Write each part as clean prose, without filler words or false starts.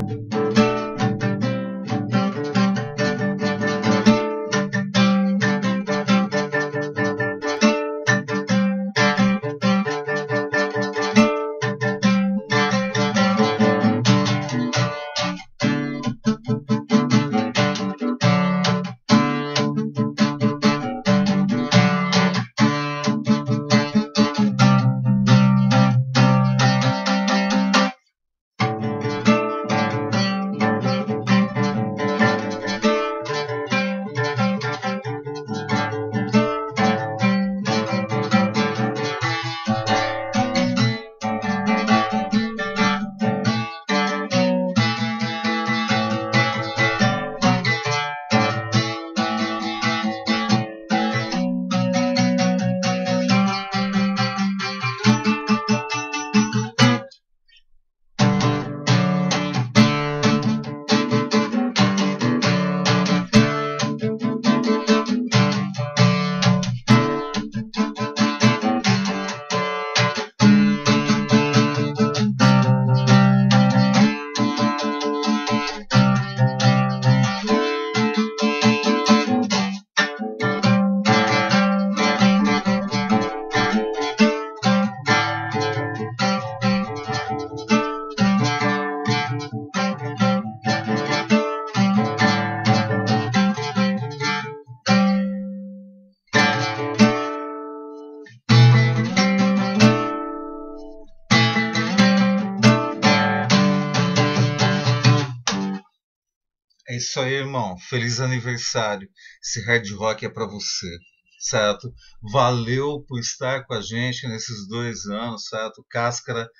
É isso aí, irmão. Feliz aniversário. Esse hard rock é pra você, certo? Valeu por estar com a gente nesses 2 anos, certo? Cáscara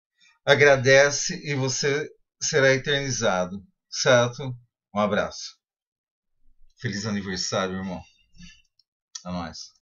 agradece e você será eternizado, certo? Um abraço. Feliz aniversário, irmão. É nóis.